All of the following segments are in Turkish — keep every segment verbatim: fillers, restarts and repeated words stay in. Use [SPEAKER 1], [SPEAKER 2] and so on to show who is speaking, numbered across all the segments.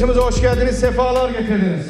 [SPEAKER 1] açılışımıza hoş geldiniz, sefalar getirdiniz.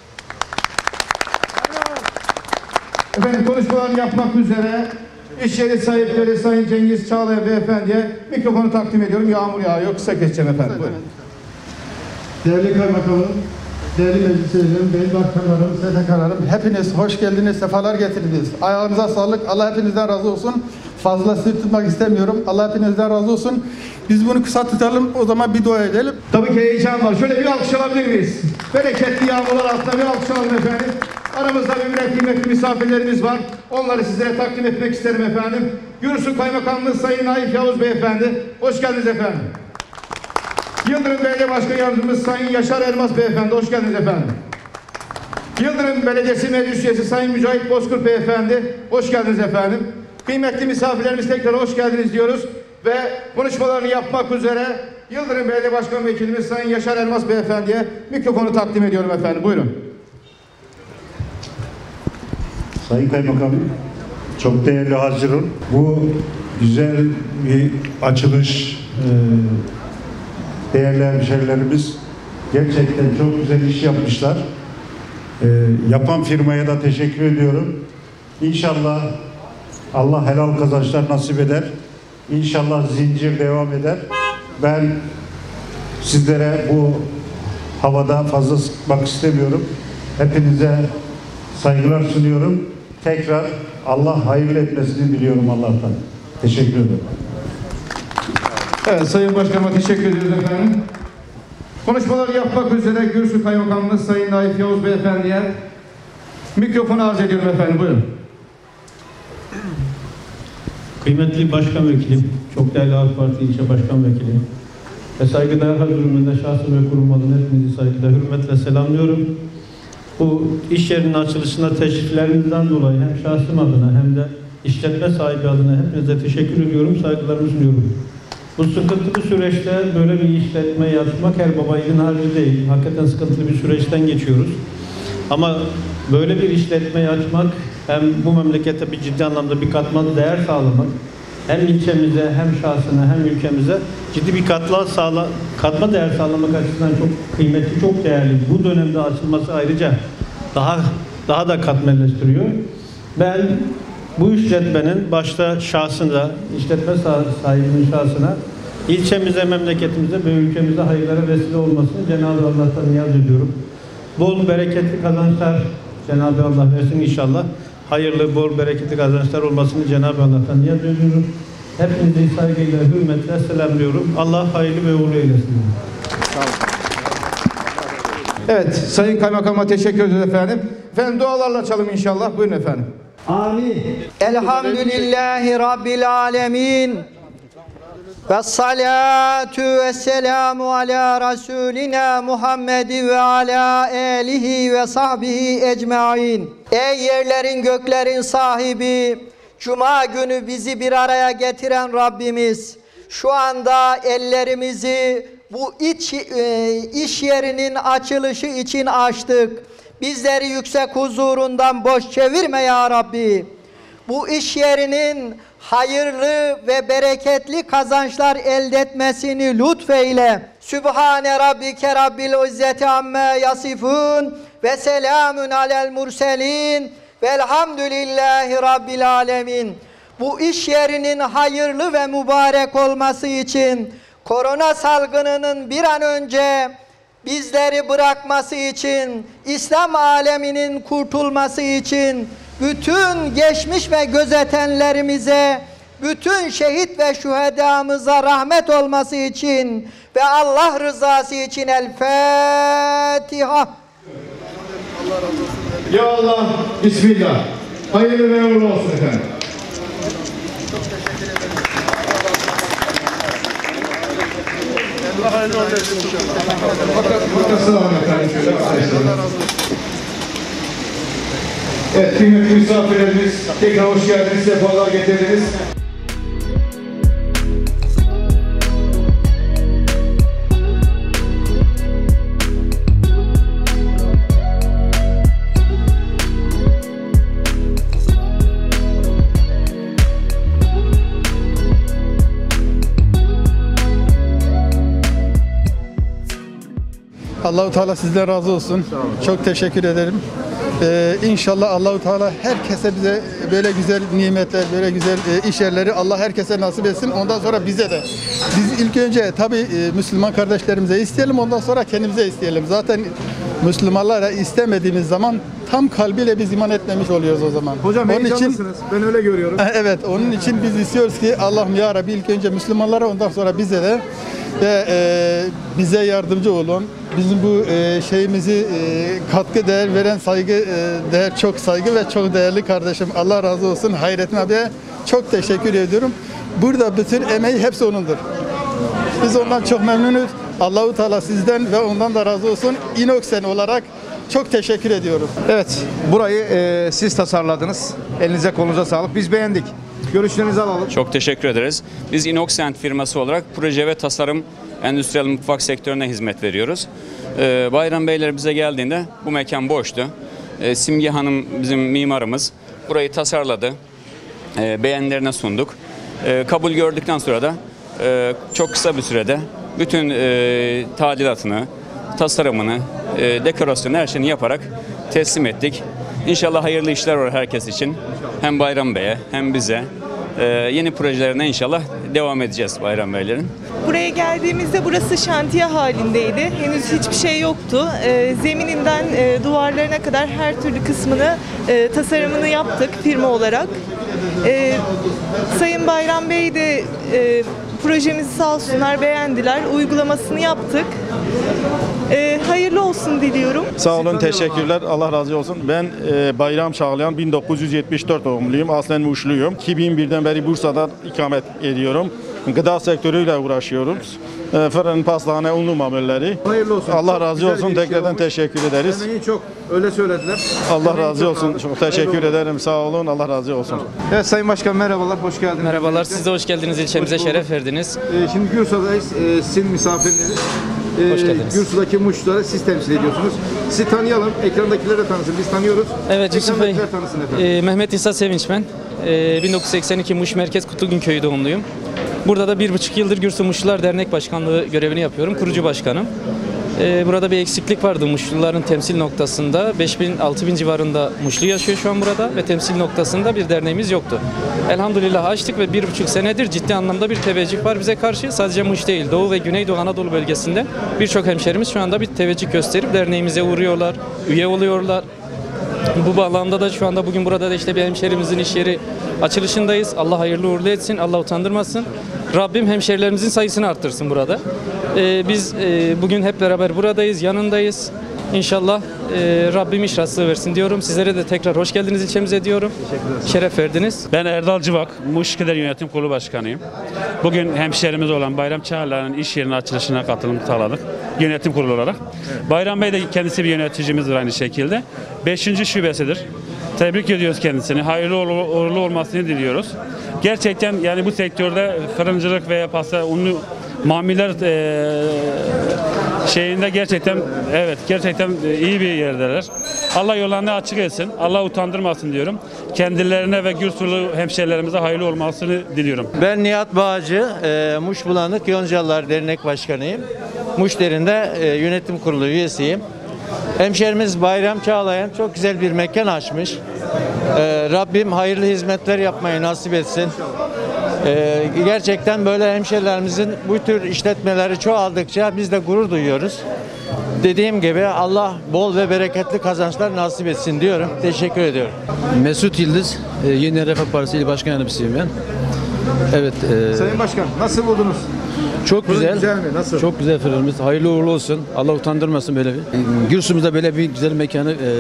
[SPEAKER 1] Efendim konuşmalarını yapmak üzere iş yeri sahipleri Sayın Cengiz Çağlayan Beyefendi'ye mikrofonu takdim ediyorum. Yağmur yağıyor, kısa geçeceğim efendim. Buyurun.
[SPEAKER 2] Değerli kaymakamım, değerli meclis üyelerim, değerli başkanlarım, S T K'larım, hepiniz hoş geldiniz, sefalar getirdiniz. Ayağınıza sağlık, Allah hepinizden razı olsun. Fazla sır tutmak istemiyorum, Allah hepinizden razı olsun. Biz bunu kısa tutalım, o zaman bir dua edelim.
[SPEAKER 1] Tabii ki heyecan var. Şöyle bir alkış alabilir miyiz? Bereketli yağmurlar altında bir alkış alalım efendim. Aramızda bir kıymetli misafirlerimiz var. Onları sizlere takdim etmek isterim efendim. Gürsü Kaymakamlığı Sayın Naif Yavuz Beyefendi. Hoş geldiniz efendim. Yıldırım Belediye Başkan Yardımcımız Sayın Yaşar Elmas Beyefendi. Hoş geldiniz efendim. Yıldırım Belediyesi Meclis Üyesi Sayın Mücahit Bozkurt Beyefendi. Hoş geldiniz efendim. Kıymetli misafirlerimiz tekrar hoş geldiniz diyoruz. Ve konuşmalarını yapmak üzere Yıldırım Belediye Başkan Vekilimiz Sayın Yaşar Elmas Beyefendi'ye mikrofonu takdim ediyorum efendim. Buyurun.
[SPEAKER 3] Sayın Kaymakamım, çok değerli hazırım. Bu güzel bir açılış, değerli hemşerilerimiz gerçekten çok güzel iş yapmışlar. Yapan firmaya da teşekkür ediyorum. İnşallah Allah helal kazançlar nasip eder. İnşallah zincir devam eder. Ben sizlere bu havada fazla sıkmak istemiyorum. Hepinize saygılar sunuyorum. Tekrar Allah hayırlı etmesini diliyorum Allah'tan. Teşekkür ederim.
[SPEAKER 1] Evet, Sayın Başkanıma teşekkür ediyoruz efendim. Konuşmaları yapmak üzere Gürsü Kaymakamlığı Sayın Naif Yavuz Beyefendi'ye mikrofonu arz ediyorum efendim. Buyurun.
[SPEAKER 4] Kıymetli Başkan Vekilim, çok değerli AK Parti İlçe Başkan Vekilim ve saygıdeğer hazırlığında şahsım ve kurum adına hepinizi saygıyla, hürmetle selamlıyorum. Bu iş yerinin açılışına teşriflerinizden dolayı hem şahsım adına hem de işletme sahibi adına hepinize teşekkür ediyorum, saygılarımı sunuyorum. Bu sıkıntılı süreçte böyle bir işletmeyi açmak her baba yiğidin harcı değil. Hakikaten sıkıntılı bir süreçten geçiyoruz. Ama böyle bir işletmeyi açmak hem bu memlekete bir ciddi anlamda bir katma değer sağlamak, hem ilçemize hem şahsına hem ülkemize ciddi bir katma, sağla, katma değer sağlamak açısından çok kıymetli, çok değerli. Bu dönemde açılması ayrıca daha daha da katmerleştiriyor. Ben bu işletmenin başta şahsında, işletme sahibinin şahsına ilçemize, memleketimize ve ülkemize hayırlara vesile olmasını Cenab-ı Allah'tan niyaz ediyorum. Bol bereketli kazançlar Cenab-ı Allah versin inşallah. Hayırlı, bol bereketli kazançlar olmasını Cenab-ı Allah'tan niyaz ediyorum. Hepinizi saygıyla, hürmetle selamlıyorum. Allah hayırlı ve uğurlu eylesin.
[SPEAKER 1] Evet, Sayın Kaymakam'a teşekkür ederiz efendim. Efendim dualarla açalım inşallah. Buyurun efendim.
[SPEAKER 5] Amin. Elhamdülillahi Rabbil alemin. Ve salatu ve selamu ala Resulina Muhammedi ve ala alihi ve sahbihi ecmain. Ey yerlerin göklerin sahibi, Cuma günü bizi bir araya getiren Rabbimiz, şu anda ellerimizi bu iç, e, iş yerinin açılışı için açtık. Bizleri yüksek huzurundan boş çevirme ya Rabbi. Bu iş yerinin hayırlı ve bereketli kazançlar elde etmesini lütfeyle. Sübhane Rabbike Rabbil İzzeti amme yasifun ve selamun alel murselin velhamdülillahi Rabbil alemin. Bu iş yerinin hayırlı ve mübarek olması için, korona salgınının bir an önce bizleri bırakması için, İslam aleminin kurtulması için, bütün geçmiş ve gözetenlerimize, bütün şehit ve şühedamıza rahmet olması için ve Allah rızası için El Fatiha.
[SPEAKER 1] Ya Allah, Bismillah. Hayırlı ve uğurlu olsun efendim.
[SPEAKER 2] Allah hayırlı olsun.
[SPEAKER 1] Evet, kıymetli misafirlerimiz, tekrar hoş geldiniz, sefalar getirdiniz.
[SPEAKER 2] Allahu Teala sizden razı olsun. Çok teşekkür ederim. Ee, İnşallah Allahu Teala herkese bize böyle güzel nimetler, böyle güzel e, iş yerleri Allah herkese nasip etsin. Ondan sonra bize de. Biz ilk önce tabii e, Müslüman kardeşlerimize isteyelim, ondan sonra kendimize isteyelim. Zaten Müslümanlara istemediğimiz zaman tam kalbiyle biz iman etmemiş oluyoruz o zaman.
[SPEAKER 1] Hocam
[SPEAKER 2] onun için
[SPEAKER 1] heyecanlısınız. Ben öyle görüyorum.
[SPEAKER 2] evet, onun için biz istiyoruz ki Allah'ım ya Rabbi ilk önce Müslümanlara, ondan sonra bize de ve e, bize yardımcı olun. Bizim bu e, şeyimizi e, katkı değer veren saygı e, değer çok saygı ve çok değerli kardeşim. Allah razı olsun. Hayrettin abiye çok teşekkür ediyorum. Burada bütün emeği hepsi onundur. Biz ondan çok memnunuz. Allahu Teala sizden ve ondan da razı olsun. İnoksen olarak çok teşekkür ediyorum.
[SPEAKER 1] Evet, burayı e, siz tasarladınız. Elinize kolunuza sağlık. Biz beğendik. Görüşlerinizi alalım.
[SPEAKER 6] Çok teşekkür ederiz. Biz Inoxent firması olarak proje ve tasarım endüstriyel mutfak sektörüne hizmet veriyoruz. Ee, Bayram Beyler bize geldiğinde bu mekan boştu. Ee, Simge Hanım bizim mimarımız burayı tasarladı. Ee, beğenilerine sunduk. Ee, kabul gördükten sonra da e, çok kısa bir sürede bütün e, tadilatını, tasarımını, e, dekorasyonu, her şeyini yaparak teslim ettik. İnşallah hayırlı işler var herkes için. Hem Bayram Bey'e hem bize. Ee, yeni projelerine inşallah devam edeceğiz Bayram Beylerin.
[SPEAKER 7] Buraya geldiğimizde burası şantiye halindeydi. Henüz hiçbir şey yoktu. Ee, zemininden e, duvarlarına kadar her türlü kısmını, e, tasarımını yaptık firma olarak. Ee, Sayın Bayram Bey de e, projemizi sağ olsunlar beğendiler. Uygulamasını yaptık. Ee, hayırlı olsun diliyorum.
[SPEAKER 8] Sağ olun, teşekkürler. Allah razı olsun. Ben e, Bayram Çağlayan, bin dokuz yüz yetmiş dört doğumluyum. Aslen Muşluyum. iki bin birden beri Bursa'da ikamet ediyorum. Gıda sektörüyle uğraşıyoruz. E, fırın, pastane, unlu mamulleri.
[SPEAKER 1] Hayırlı olsun.
[SPEAKER 8] Allah
[SPEAKER 1] Çok
[SPEAKER 8] razı
[SPEAKER 1] güzel
[SPEAKER 8] olsun.
[SPEAKER 1] bir iş
[SPEAKER 8] Tekrardan
[SPEAKER 1] olmuş.
[SPEAKER 8] teşekkür ederiz.
[SPEAKER 1] Emeği çok. Öyle söylediler.
[SPEAKER 8] Allah
[SPEAKER 1] Emeği
[SPEAKER 8] razı olsun.
[SPEAKER 1] abi.
[SPEAKER 8] Çok teşekkür
[SPEAKER 1] Hayırlı olsun.
[SPEAKER 8] ederim. Sağ olun. Allah razı olsun.
[SPEAKER 1] Evet Sayın Başkan merhabalar. Hoş geldiniz.
[SPEAKER 9] Merhabalar, siz de hoş geldiniz, ilçemize
[SPEAKER 1] Hoş bulduk.
[SPEAKER 9] şeref verdiniz.
[SPEAKER 1] Ee, şimdi Gürsa'dayız. Ee, sizin misafiriniz. Ee,
[SPEAKER 9] Hoş geldiniz.
[SPEAKER 1] Gürsa'daki muşları siz temsil ediyorsunuz. Sizi tanıyalım. Ekrandakiler de tanısın. Biz tanıyoruz.
[SPEAKER 9] Evet Yusuf Bey,
[SPEAKER 1] Ekrandakiler tanısın efendim.
[SPEAKER 9] e, Mehmet İsa Sevinç ben. E, bin dokuz yüz seksen iki Muş Merkez Kutlugün Köyü doğumluyum. Burada da bir buçuk yıldır Gürsü Muşlular Dernek Başkanlığı görevini yapıyorum, kurucu başkanım. E, burada bir eksiklik vardı Muşluların temsil noktasında. beş bin altı bin civarında Muşlu yaşıyor şu an burada ve temsil noktasında bir derneğimiz yoktu. Elhamdülillah açtık ve bir buçuk senedir ciddi anlamda bir teveccüh var bize karşı. Sadece Muş değil, Doğu ve Güneydoğu Anadolu bölgesinde birçok hemşerimiz şu anda bir teveccüh gösterip derneğimize uğruyorlar, üye oluyorlar. Bu bağlamda da şu anda bugün burada da işte bir hemşerimizin iş yeri açılışındayız. Allah hayırlı uğurlu etsin, Allah utandırmasın. Rabbim hemşerilerimizin sayısını arttırsın burada. Ee, biz e, bugün hep beraber buradayız, yanındayız. İnşallah e, Rabbim iş rastlığı versin diyorum. Sizlere de tekrar hoş geldiniz ilçemize diyorum. Şeref verdiniz.
[SPEAKER 10] Ben Erdal Cıvak, Muş Kiler Yönetim Kurulu Başkanıyım. Bugün hemşehrimiz olan Bayram Çağlayan'ın iş yerinin açılışına katılım sağladık. Yönetim kurulu olarak. Bayram Bey de kendisi bir yöneticimizdir aynı şekilde. Beşinci şubesidir. Tebrik ediyoruz kendisini. Hayırlı uğurlu olmasını diliyoruz. Gerçekten yani bu sektörde fırıncılık veya pasta, unlu mamuller e, şeyinde gerçekten evet gerçekten iyi bir yerdeler. Allah yollarını açık etsin. Allah utandırmasın diyorum. Kendilerine ve Gürsülü hemşehrilerimize hayırlı olmasını diliyorum.
[SPEAKER 11] Ben Nihat Bağcı, e, Muş Bulanık Yoncalılar Dernek Başkanıyım. Muş Derin'de e, yönetim kurulu üyesiyim. Hemşerimiz Bayram Çağlayan çok güzel bir mekan açmış. E, Rabbim hayırlı hizmetler yapmayı nasip etsin. E, gerçekten böyle hemşerilerimizin bu tür işletmeleri çoğaldıkça biz de gurur duyuyoruz. Dediğim gibi Allah bol ve bereketli kazançlar nasip etsin diyorum. Teşekkür ediyorum.
[SPEAKER 12] Mesut Yıldız, e, Yeni Refah Partisi İl Başkan Yardımcısıyım ben. Evet. E,
[SPEAKER 1] Sayın Başkan nasıl buldunuz?
[SPEAKER 12] çok
[SPEAKER 1] Fırın
[SPEAKER 12] güzel.
[SPEAKER 1] güzel mi? Nasıl?
[SPEAKER 12] Çok güzel fırınımız. Hayırlı uğurlu olsun. Allah utandırmasın böyle bir. E, Gürsümüzde böyle bir güzel mekanı e,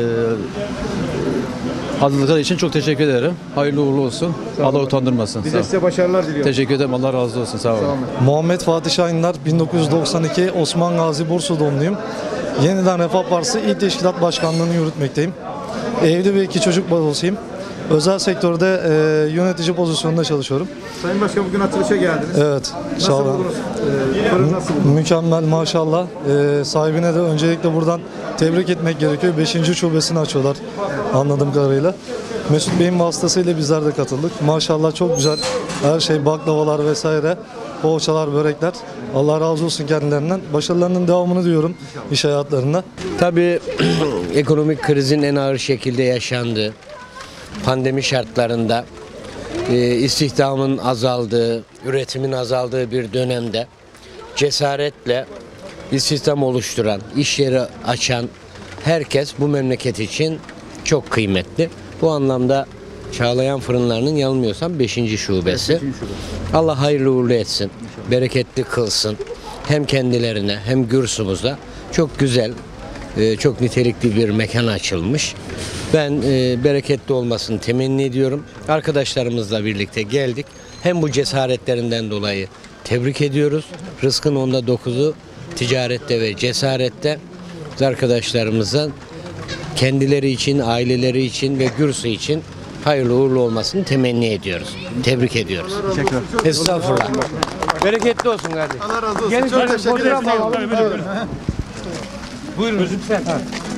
[SPEAKER 12] hazırlıkları için çok teşekkür ederim. Hayırlı uğurlu olsun. Allah utandırmasın.
[SPEAKER 1] Biz
[SPEAKER 12] Sağ
[SPEAKER 1] de
[SPEAKER 12] olun.
[SPEAKER 1] size başarılar diliyoruz.
[SPEAKER 12] Teşekkür ederim. Allah razı olsun. Sağ olun.
[SPEAKER 1] Sağ olun.
[SPEAKER 13] Muhammed Fatih Şahinler, bin dokuz yüz doksan iki Osman Gazi Bursa doğumluyum. Yeniden Refah Partisi İl Teşkilat Başkanlığı'nı yürütmekteyim. Evli ve iki çocuk babasıyım. Özel sektörde e, yönetici pozisyonunda çalışıyorum.
[SPEAKER 1] Sayın Başkan bugün açılışa geldiniz.
[SPEAKER 13] Evet,
[SPEAKER 1] Nasıl
[SPEAKER 13] sağ olun.
[SPEAKER 1] buldunuz? Ee, fırın nasıl buldunuz?
[SPEAKER 13] Mükemmel maşallah. E, sahibine de öncelikle buradan tebrik etmek gerekiyor. Beşinci şubesini açıyorlar anladığım kadarıyla. Mesut Bey'in vasıtasıyla bizler de katıldık. Maşallah çok güzel. Her şey baklavalar vesaire, poğaçalar, börekler. Allah razı olsun kendilerinden. Başarılarının devamını diyorum iş hayatlarında.
[SPEAKER 14] Tabii ekonomik krizin en ağır şekilde yaşandığı, pandemi şartlarında e, istihdamın azaldığı, üretimin azaldığı bir dönemde cesaretle istihdam oluşturan, iş yeri açan herkes bu memleket için çok kıymetli. Bu anlamda Çağlayan Fırınları'nın yanılmıyorsam beşinci şubesi. Allah hayırlı uğurlu etsin, bereketli kılsın. Hem kendilerine hem Gürsümüz'e çok güzel, çok nitelikli bir mekan açılmış. Ben bereketli olmasını temenni ediyorum. Arkadaşlarımızla birlikte geldik. Hem bu cesaretlerinden dolayı tebrik ediyoruz. Rızkın onda dokuzu ticarette ve cesarette. Biz arkadaşlarımızın kendileri için, aileleri için ve Gürsü için hayırlı uğurlu olmasını temenni ediyoruz. Tebrik ediyoruz. Estağfurullah. Bereketli olsun kardeşim.
[SPEAKER 2] Allah razı olsun.
[SPEAKER 14] Gelin
[SPEAKER 2] Çok teşekkür ederim.
[SPEAKER 14] Buyurun lütfen.